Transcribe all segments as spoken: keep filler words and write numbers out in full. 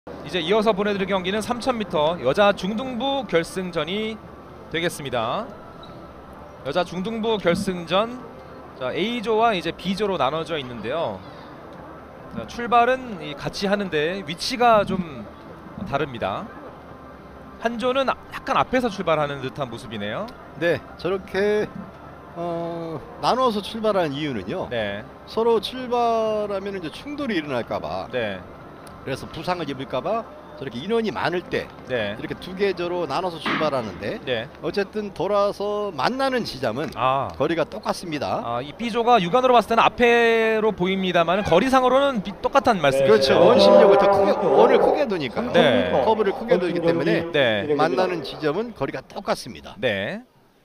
이제 이어서 보내드릴 경기는 삼천 미터 여자 중등부 결승전이 되겠습니다. 여자 중등부 결승전, 자, A조와 이제 B조로 나눠져 있는데요. 자, 출발은 같이 하는데 위치가 좀 다릅니다. 한 조는 약간 앞에서 출발하는 듯한 모습이네요. 네, 저렇게 어, 나눠서 출발하는 이유는요. 네. 서로 출발하면 이제 충돌이 일어날까봐. 네. 그래서 부상을 입을까봐 저렇게 인원이 많을 때 네. 이렇게 두 계조로 나눠서 출발하는데, 네. 어쨌든 돌아서 만나는 지점은 아. 거리가 똑같습니다. 아, 이 B조가 육안으로 봤을 때는 앞에로 보입니다만 거리상으로는 비, 똑같다는 말씀이시죠? 그렇죠. 원심력을 더 크게, 원을 크게 두니까요. 네. 커브를 크게 두기 때문에 네. 만나는 지점은 거리가 똑같습니다. 네.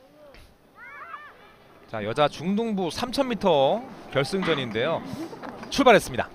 자, 여자 중등부 삼천 미터 결승전인데요. 출발했습니다.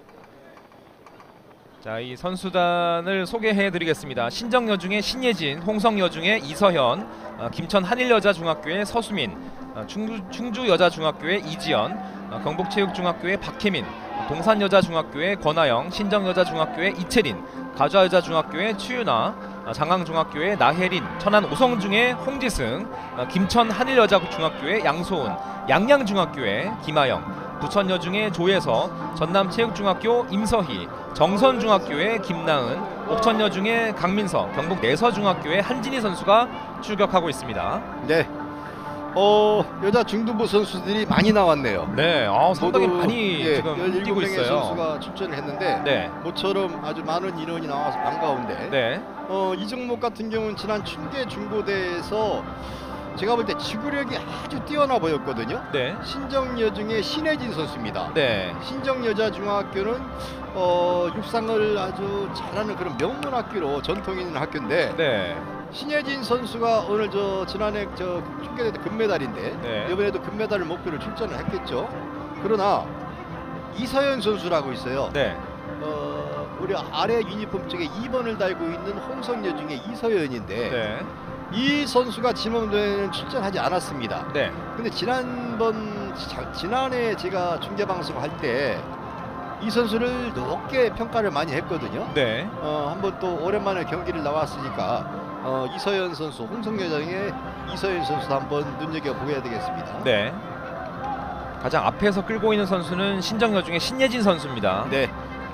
자, 이 선수단을 소개해 드리겠습니다. 신정여중의 신예진, 홍성여중의 이서현, 어, 김천 한일여자중학교의 서수민, 어, 충주, 충주여자중학교의 이지연, 어, 경북체육중학교의 박혜민, 동산여자중학교의 권하영, 신정여자중학교의 이채린, 가좌여자중학교의 추윤아, 어, 장항중학교의 나혜린, 천안 오성중의 홍지승, 어, 김천 한일여자중학교의 양소은, 양양중학교의 김하영, 부천여중의 조혜서, 전남체육중학교 임서희, 정선중학교의 김나은, 옥천여중의 강민서, 경북 내서중학교의 한진희 선수가 출격하고 있습니다. 네. 어, 여자 중등부 선수들이 많이 나왔네요. 네, 아, 상당히 모두, 많이 예, 지금 열일곱 뛰고 명의 있어요. 선수가 출전을 했는데, 네, 모처럼 아주 많은 인원이 나와서 반가운데, 네, 어, 이 종목 같은 경우는 지난 춘계 중고대에서 제가 볼 때 지구력이 아주 뛰어나 보였거든요. 네, 신정여중의 신혜진 선수입니다. 네, 신정여자중학교는 어, 육상을 아주 잘하는 그런 명문 학교로 전통 있는 학교인데, 네, 신혜진 선수가 오늘 저 지난해 저 춘계대 금메달인데, 네. 이번에도 금메달을 목표로 출전을 했겠죠. 그러나 이서연 선수라고 있어요. 네, 어, 우리 아래 유니폼 쪽에 이 번을 달고 있는 홍성여중의 이서연인데, 네, 이 선수가 지난번에는 출전하지 않았습니다. 네, 근데 지난번 자, 지난해 제가 중계 방송을 할 때 이 선수를 높게 평가를 많이 했거든요. 네, 어, 한번 또 오랜만에 경기를 나왔으니까 어, 이서연 선수, 홍성여장의 이서연 선수도 한번 눈여겨 보여야 되겠습니다. 네. 가장 앞에서 끌고 있는 선수는 신정여중의 신예진 선수입니다. 네.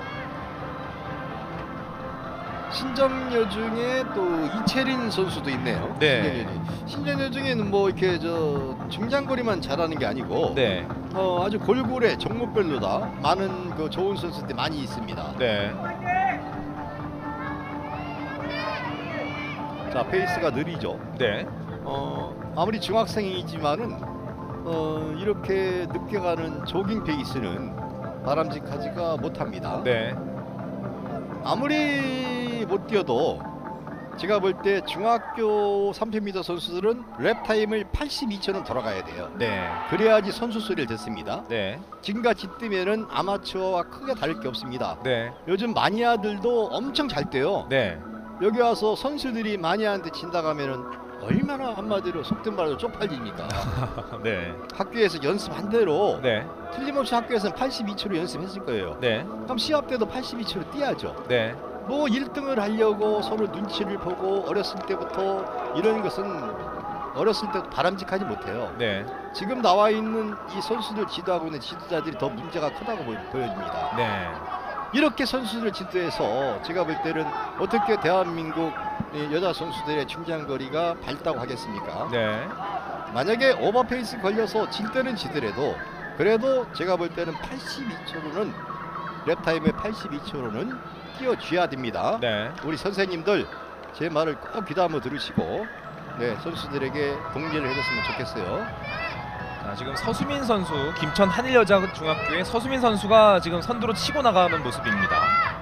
신정여중에 또 이채린 선수도 있네요. 네. 신정여중에는 뭐 이렇게 저 중장거리만 잘하는 게 아니고, 네, 어, 아주 골고루 종목별로 다 많은 그 좋은 선수들이 많이 있습니다. 네, 자, 페이스가 느리죠. 네, 어, 아무리 중학생이지만은 어, 이렇게 늦게 가는 조깅 페이스는 바람직하지가 못합니다. 네, 아무리 못 뛰어도 제가 볼 때 중학교 삼천 미터 선수들은 랩 타임을 팔십이 초는 돌아가야 돼요. 네, 그래야지 선수 소리를 듣습니다. 네, 지금같이 뛰면은 아마추어와 크게 다를 게 없습니다. 네, 요즘 마니아들도 엄청 잘 뛰어요. 네, 여기 와서 선수들이 마니아한테 진다고 하면은 얼마나 한마디로 속된 말로 쪽팔립니까? 네, 학교에서 연습한 대로 네, 틀림없이 학교에서는 팔십이 초로 연습했을 거예요. 네, 그럼 시합 때도 팔십이 초로 뛰어야죠. 네, 뭐 일 등을 하려고 서로 눈치를 보고 어렸을 때부터 이런 것은 어렸을 때도 바람직하지 못해요. 네, 지금 나와 있는 이 선수들 지도하고 있는 지도자들이 더 문제가 크다고 보여, 보여집니다. 네, 이렇게 선수들 지도해서 제가 볼 때는 어떻게 대한민국 여자 선수들의 중장거리가 밝다고 하겠습니까? 네, 만약에 오버페이스 걸려서 질 때는 지더라도 그래도 제가 볼 때는 팔십이 초로는 랩타임의 팔십이 초로는 뛰어줘야 됩니다. 네. 우리 선생님들 제 말을 꼭 귀담아 들으시고, 네, 선수들에게 독려를 해줬으면 좋겠어요. 자, 지금 서수민 선수, 김천 한일여자중학교의 서수민 선수가 지금 선두로 치고 나가는 모습입니다.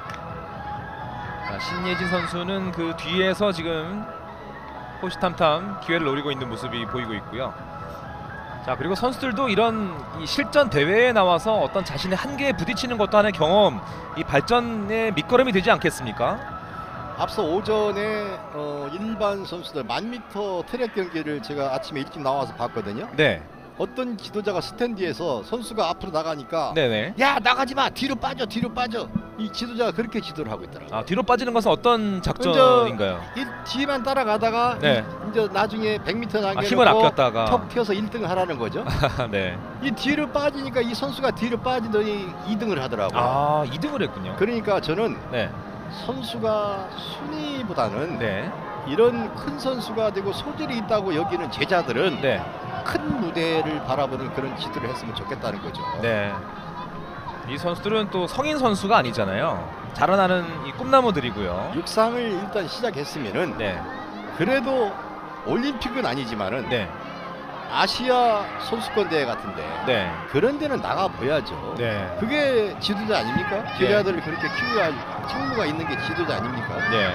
자, 신예진 선수는 그 뒤에서 지금 호시탐탐 기회를 노리고 있는 모습이 보이고 있고요. 자, 그리고 선수들도 이런 이 실전 대회에 나와서 어떤 자신의 한계에 부딪히는 것도 하나의 경험, 이 발전의 밑거름이 되지 않겠습니까? 앞서 오전에 어, 일반 선수들 만 미터 트랙 경기를 제가 아침에 일찍 나와서 봤거든요. 네, 어떤 지도자가 스탠디에서 선수가 앞으로 나가니까 네네. 야 나가지 마 뒤로 빠져 뒤로 빠져 이 지도자가 그렇게 지도를 하고 있더라고요. 아, 뒤로 빠지는 것은 어떤 작전인가요? 이 뒤에만 따라가다가 네. 이, 이제 나중에 백 미터 아, 남겨놓고 힘을 아꼈다가. 턱 튀어서 일 등을 하라는 거죠. 네. 이 뒤로 빠지니까 이 선수가 뒤로 빠지더니 이 등을 하더라고요. 아, 이 등을 했군요. 그러니까 저는 네. 선수가 순위보다는 네. 이런 큰 선수가 되고 소질이 있다고 여기는 제자들은 네. 큰 무대를 바라보는 그런 지도를 했으면 좋겠다는 거죠. 네. 이 선수들은 또 성인 선수가 아니잖아요. 자라나는 이 꿈나무들이고요. 육상을 일단 시작했으면은 네. 그래도 올림픽은 아니지만은 네. 아시아 선수권 대회 같은데 네. 그런 데는 나가 보야죠. 네. 그게 지도자 아닙니까? 제자들을 그렇게 키워야 할 책무가 있는 게 지도자 아닙니까? 네.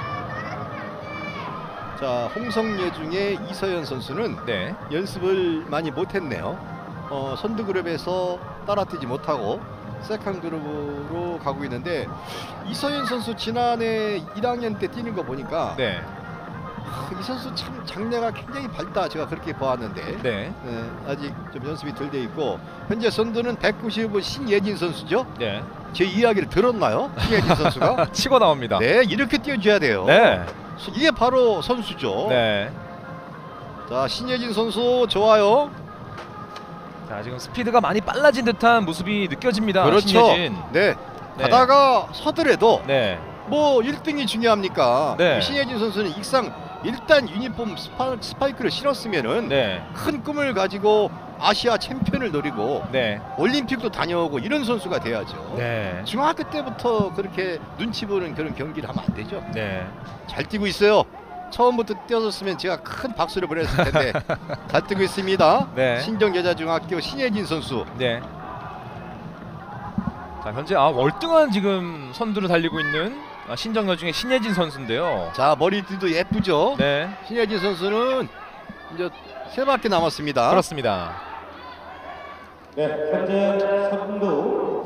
자, 홍성예 중에 이서연 선수는 네. 연습을 많이 못했네요. 어, 선두 그룹에서 따라뛰지 못하고 세컨 그룹으로 가고 있는데 이서연 선수 지난해 일 학년 때 뛰는 거 보니까 네. 아, 이 선수 참 장래가 굉장히 밝다 제가 그렇게 보았는데 네. 네, 아직 좀 연습이 덜 돼 있고 현재 선두는 백구십오 신예진 선수죠. 네. 제 이야기를 들었나요? 신예진 선수가? 치고 나옵니다. 네, 이렇게 뛰어줘야 돼요. 네. 이게 바로 선수죠. 네. 자, 신예진 선수 좋아요. 자, 지금 스피드가 많이 빨라진 듯한 모습이 느껴집니다. 그렇죠. 신예진. 네. 네. 가다가 서더라도 네. 뭐 일 등이 중요합니까? 네. 신예진 선수는 익상 일단 유니폼 스파, 스파이크를 신었으면은 네. 큰 꿈을 가지고 아시아 챔피언을 노리고 네. 올림픽도 다녀오고 이런 선수가 돼야죠. 네. 중학교 때부터 그렇게 눈치 보는 그런 경기를 하면 안 되죠. 네. 잘 뛰고 있어요. 처음부터 뛰어줬으면 제가 큰 박수를 보냈을 텐데 잘 뛰고 있습니다. 네. 신정여자중학교 신예진 선수. 네. 자, 현재 아, 월등한 지금 선두를 달리고 있는 아, 신정여 중에 신예진 선수인데요. 자, 머리띠도 예쁘죠. 네. 신예진 선수는 이제 세 바퀴 남았습니다. 그렇습니다. 네, 현재 선두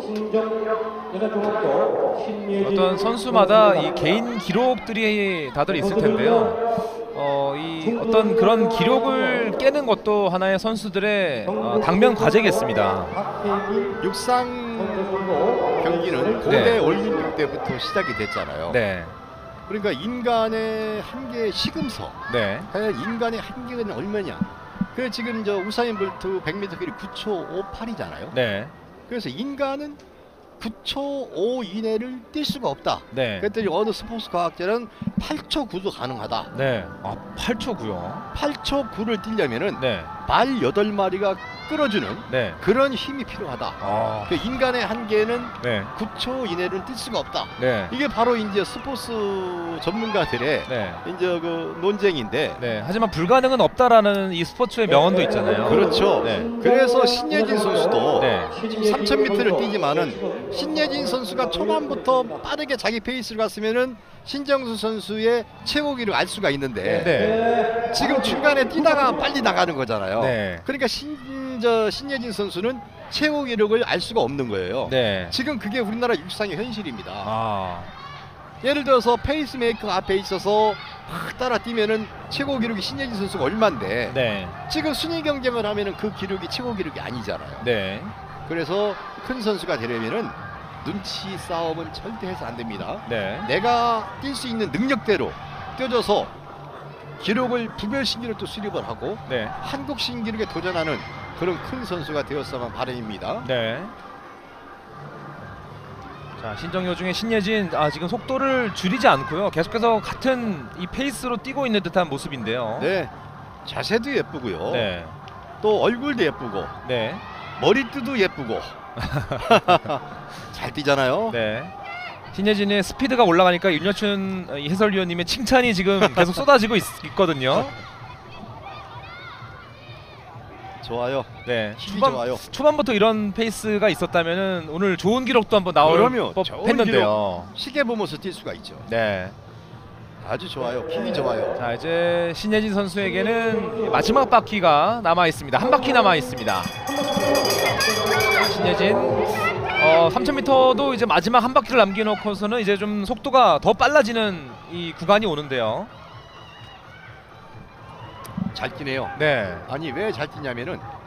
신정여자중학교 신예진 어떤 선수마다 이 개인 기록들이 다들 있을 텐데요. 어, 이 어떤 그런 기록을 깨는 것도 하나의 선수들의 어, 당면 과제겠습니다. 박혜진 육상 선수 경기는 고대 네. 올림픽 때부터 시작이 됐잖아요. 네. 그러니까 인간의 한계의 시금석. 네. 과연 인간의 한계는 얼마냐? 그 지금 저 우사인 볼트 백 미터 길이 구 초 오십팔이잖아요. 네. 그래서 인간은 구 초 오 이내를 뛸 수가 없다. 네. 그랬더니 어느 스포츠 과학자는 팔 초 구도 가능하다. 네. 아, 팔 초 구요. 팔 초 구를 뛰려면은 네. 말 여덟 마리가 끌어주는 네. 그런 힘이 필요하다. 아. 그 인간의 한계는 네. 구 초 이내는 뛸 수가 없다. 네. 이게 바로 이제 스포츠 전문가들의 네. 이제 그 논쟁인데. 네. 하지만 불가능은 없다라는 이 스포츠의 명언도 있잖아요. 그렇죠. 네. 그래서 신예진 선수도 네. 지금 삼천 미터를 뛰지만은 신예진 선수가 초반부터 빠르게 자기 페이스를 갔으면은 신정수 선수의 최고기를 알 수가 있는데 네. 지금 중간에 뛰다가 빨리 나가는 거잖아요. 네. 그러니까 신 저 신예진 선수는 최고 기록을 알 수가 없는 거예요. 네. 지금 그게 우리나라 육상의 현실입니다. 아. 예를 들어서 페이스메이커 앞에 있어서 막 따라 뛰면은 최고 기록이 신예진 선수가 얼마인데 네. 지금 순위 경쟁을 하면은 그 기록이 최고 기록이 아니잖아요. 네. 그래서 큰 선수가 되려면은 눈치 싸움은 절대 해서 안 됩니다. 네. 내가 뛸 수 있는 능력대로 뛰어줘서 기록을 부별 신기를 또 수립을 하고 네. 한국 신기록에 도전하는 그런 큰 선수가 되었으면 바람입니다. 네. 자, 신정여 중에 신예진 아, 지금 속도를 줄이지 않고요. 계속해서 같은 이 페이스로 뛰고 있는 듯한 모습인데요. 네, 자세도 예쁘고요. 네. 또 얼굴도 예쁘고 네. 머리띠도 예쁘고 잘 뛰잖아요. 네. 신예진의 스피드가 올라가니까 윤여춘 해설위원님의 칭찬이 지금 계속 쏟아지고 있, 있거든요. 좋아요. 네. 힘이 초반, 좋아요. 초반부터 이런 페이스가 있었다면은 오늘 좋은 기록도 한번 나올 그럼요. 좋은 법했는데요. 시계 보면서 뛸 수가 있죠. 네. 아주 좋아요. 힘이 좋아요. 자, 이제 신예진 선수에게는 마지막 바퀴가 남아 있습니다. 한 바퀴 남아 있습니다. 신예진 어, 삼천 미터도 이제 마지막 한 바퀴를 남겨놓고서는 이제 좀 속도가 더 빨라지는 이 구간이 오는데요. 잘 뛰네요. 네. 아니 왜 잘 뛰냐면은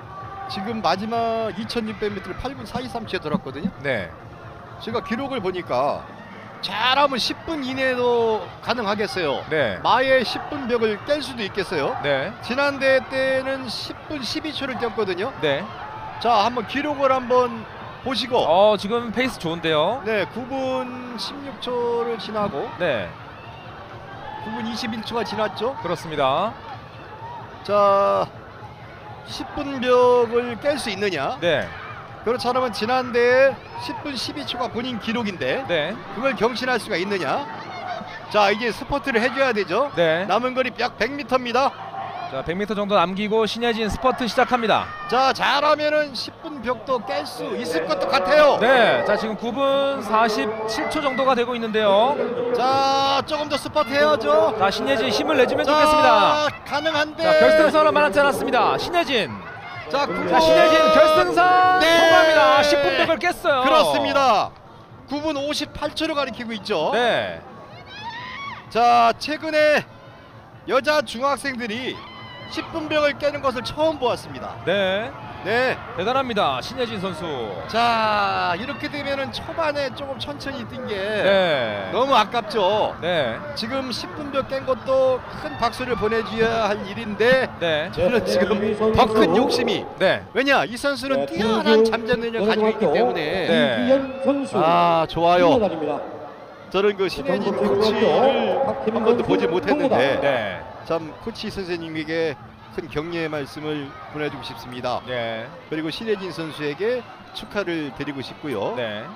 지금 마지막 이천육백 미터를 팔 분 사십삼 초에 돌았거든요. 네. 제가 기록을 보니까 잘하면 십 분 이내도 가능하겠어요. 네. 마의 십 분 벽을 깰 수도 있겠어요. 네. 지난 대회 때는 십 분 십이 초를 뛰었거든요. 네. 자, 한번 기록을 한번 보시고. 어, 지금 페이스 좋은데요. 네, 구 분 십육 초를 지나고 네. 구 분 이십일 초가 지났죠. 그렇습니다. 자, 십 분 벽을 깰 수 있느냐? 네. 그렇지 않으면 지난 대회 십 분 십이 초가 본인 기록인데 네. 그걸 경신할 수가 있느냐? 자, 이제 스퍼트를 해줘야 되죠. 네. 남은 거리 약 백 미터입니다. 자, 백 미터 정도 남기고 신예진 스퍼트 시작합니다. 자, 잘하면은 십 분 벽도 깰 수 있을 것도 같아요. 네. 자, 지금 구 분 사십칠 초 정도가 되고 있는데요. 자, 조금 더 스퍼트 해야죠. 자, 신예진 힘을 내주면 자, 좋겠습니다. 가능한데. 자, 결승선은 많지 않았습니다. 신예진. 자, 구 분. 자, 신예진 결승선 네. 통과합니다. 십 분 벽을 깼어요. 그렇습니다. 구 분 오십팔 초를 가리키고 있죠. 네. 자, 최근에 여자 중학생들이 십 분 벽을 깨는 것을 처음 보았습니다. 네. 네. 대단합니다. 신예진 선수. 자, 이렇게 되면은 초반에 조금 천천히 뛴 게 네. 너무 아깝죠. 네. 지금 십 분 벽 깬 것도 큰 박수를 보내줘야 할 일인데 네. 저는 지금 더 큰 욕심이. 네. 왜냐, 이 선수는 네, 뛰어난 김규 잠재 능력을 가지고 있기 때문에. 네. 이기현 선수. 아, 좋아요. 통과입니다. 저는 그 신혜진 전북 코치를 중학교 한 번도 보지 못했는데 네. 참 코치 선생님에게 큰 격려의 말씀을 보내주고 싶습니다. 네. 그리고 신혜진 선수에게 축하를 드리고 싶고요. 네.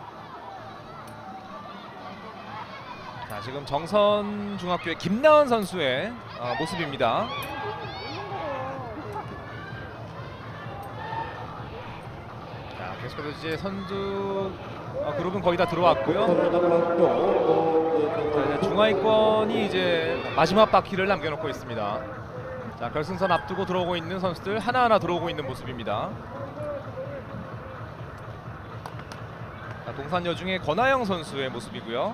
자, 지금 정선 중학교의 김나은 선수의 어, 모습입니다. 자, 계속해서 이제 선두 어, 그룹은 거의 다 들어왔고요. 자, 이제 중하위권이 이제 마지막 바퀴를 남겨놓고 있습니다. 자, 결승선 앞두고 들어오고 있는 선수들 하나하나 들어오고 있는 모습입니다. 자, 동산 여중의 권하영 선수의 모습이고요.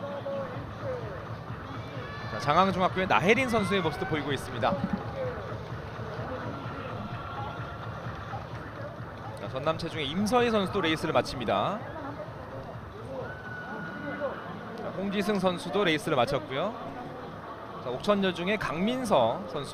자, 장항중학교의 나혜린 선수의 모습도 보이고 있습니다. 자, 전남체중의 임서희 선수도 레이스를 마칩니다. 자, 홍지승 선수도 레이스를 마쳤고요. 자, 옥천여중의 강민서 선수.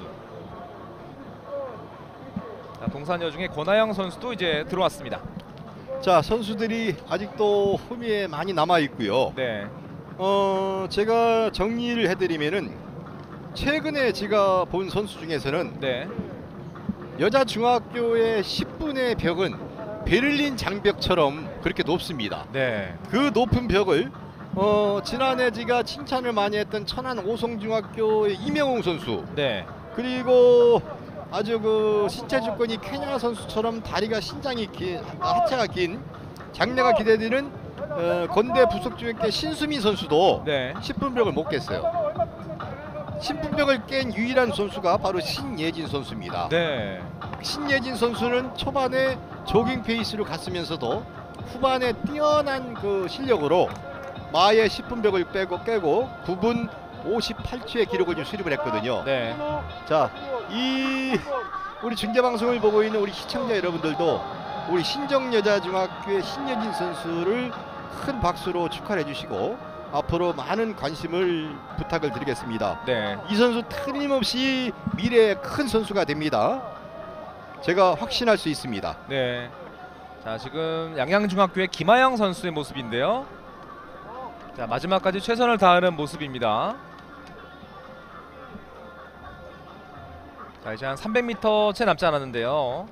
자, 동산여중의 권하영 선수도 이제 들어왔습니다. 자, 선수들이 아직도 홈에 많이 남아 있고요. 네. 어, 제가 정리를 해드리면은 최근에 제가 본 선수 중에서는 네. 여자 중학교의 십 분의 벽은 베를린 장벽처럼 그렇게 높습니다. 네. 그 높은 벽을 어, 지난해 제가 칭찬을 많이 했던 천안 오송중학교의 이명웅 선수, 네. 그리고 아주 그 신체 조건이 케냐 선수처럼 다리가 신장이 긴, 하체가 긴 장래가 기대되는 어, 건대 부속중학교 신수미 선수도 네. 십 분 벽을 못 깼어요. 십 분 벽을 깬 유일한 선수가 바로 신예진 선수입니다. 네. 신예진 선수는 초반에 조깅 페이스로 갔으면서도 후반에 뛰어난 그 실력으로 마의 십 분 벽을 빼고 깨고 구 분 오십팔 초의 기록을 좀 수립을 했거든요. 네. 자, 이 우리 중계 방송을 보고 있는 우리 시청자 여러분들도 우리 신정여자중학교의 신예진 선수를 큰 박수로 축하를 해주시고 앞으로 많은 관심을 부탁을 드리겠습니다. 네. 이 선수 틀림없이 미래의 큰 선수가 됩니다. 제가 확신할 수 있습니다. 네. 자, 지금 양양중학교의 김하영 선수의 모습인데요. 자, 마지막까지 최선을 다하는 모습입니다. 자, 이제 한 삼백 미터 채 남지 않았는데요.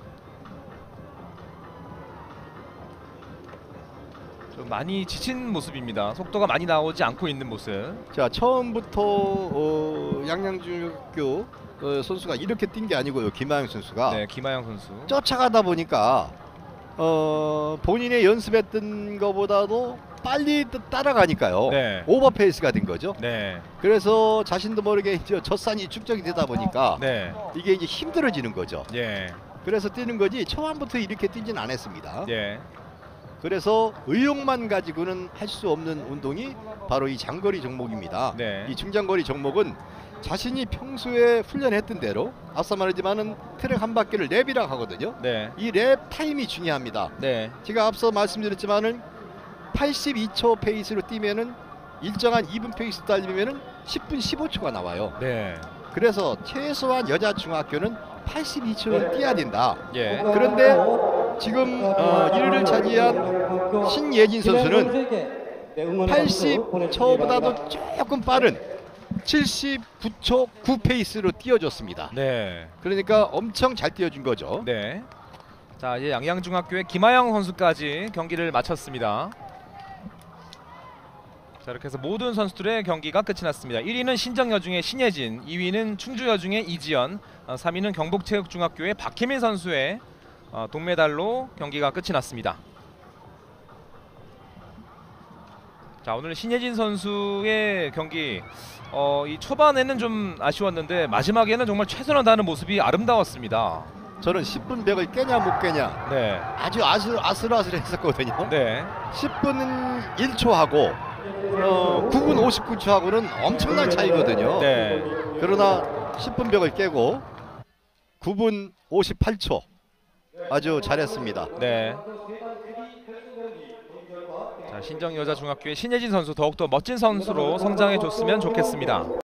좀 많이 지친 모습입니다. 속도가 많이 나오지 않고 있는 모습. 자, 처음부터 어, 양양중학교 어, 선수가 이렇게 뛴 게 아니고요. 김하영 선수가 네, 김하영 선수. 쫓아가다 보니까 어, 본인의 연습했던 것보다도 빨리 따라가니까요. 네. 오버페이스가 된 거죠. 네. 그래서 자신도 모르게 이제 젖산이 축적이 되다 보니까 네. 이게 이제 힘들어지는 거죠. 예. 그래서 뛰는 거지 초반부터 이렇게 뛰진 않았습니다. 예. 그래서 의욕만 가지고는 할 수 없는 운동이 바로 이 장거리 종목입니다. 네. 이 중장거리 종목은 자신이 평소에 훈련했던 대로 앞서 말했지만은 트랙 한 바퀴를 랩이라고 하거든요. 네. 이 랩 타임이 중요합니다. 네. 제가 앞서 말씀드렸지만은 팔십이 초 페이스로 뛰면은 일정한 이 분 페이스 달리면은 십 분 십오 초가 나와요. 네. 그래서 최소한 여자 중학교는 팔십이 초를 뛰어야 된다. 예. 그런데 지금 어, 일 위를 차지한 신예진 선수는 팔십 초보다도 조금 빠른 칠십구 초 구 페이스로 뛰어줬습니다. 네. 그러니까 엄청 잘 뛰어준 거죠. 네. 자, 이제 양양중학교의 김하영 선수까지 경기를 마쳤습니다. 자, 이렇게 해서 모든 선수들의 경기가 끝이 났습니다. 일 위는 신정여중의 신예진, 이 위는 충주여중의 이지연, 어, 삼 위는 경북체육중학교의 박혜민 선수의 어, 동메달로 경기가 끝이 났습니다. 자, 오늘 신예진 선수의 경기 어, 이 초반에는 좀 아쉬웠는데 마지막에는 정말 최선을 다하는 모습이 아름다웠습니다. 저는 십 분 벽을 깨냐 못 깨냐 네. 아주 아슬, 아슬아슬했었거든요. 네. 십 분 일 초하고 어, 구 분 오십구 초하고는 엄청난 차이거든요. 네. 그러나 십 분 벽을 깨고 구 분 오십팔 초 아주 잘했습니다. 네. 자, 신정여자중학교의 신예진 선수 더욱더 멋진 선수로 성장해 줬으면 좋겠습니다.